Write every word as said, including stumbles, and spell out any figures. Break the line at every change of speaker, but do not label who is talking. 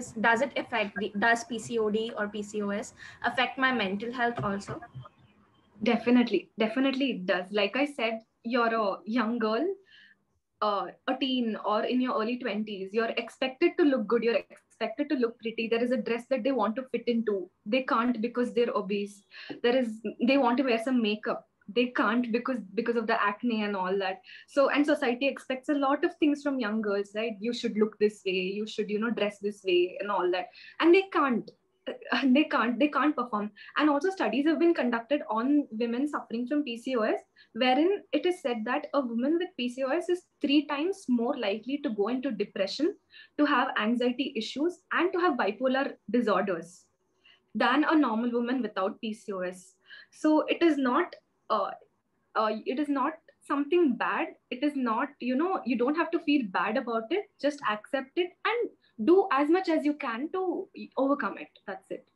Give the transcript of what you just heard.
things, does it affect the, does P C O D or P C O S affect my mental health also?
Definitely, definitely it does. Like I said, you're a young girl, uh, a teen, or in your early twenties, you're expected to look good, you're expected to look pretty. There is a dress that they want to fit into. They can't because they're obese. There is, they want to wear some makeup. They can't because because of the acne and all that. So, and society expects a lot of things from young girls, right? You should look this way, you should, you know, dress this way and all that. And they can't. They can't, they can't perform. And also studies have been conducted on women suffering from P C O S, wherein it is said that a woman with P C O S is three times more likely to go into depression, to have anxiety issues, and to have bipolar disorders than a normal woman without P C O S. So it is not, uh, uh, it is not something bad. It is not, you know, you don't have to feel bad about it. Just accept it and do as much as you can to overcome it. That's it.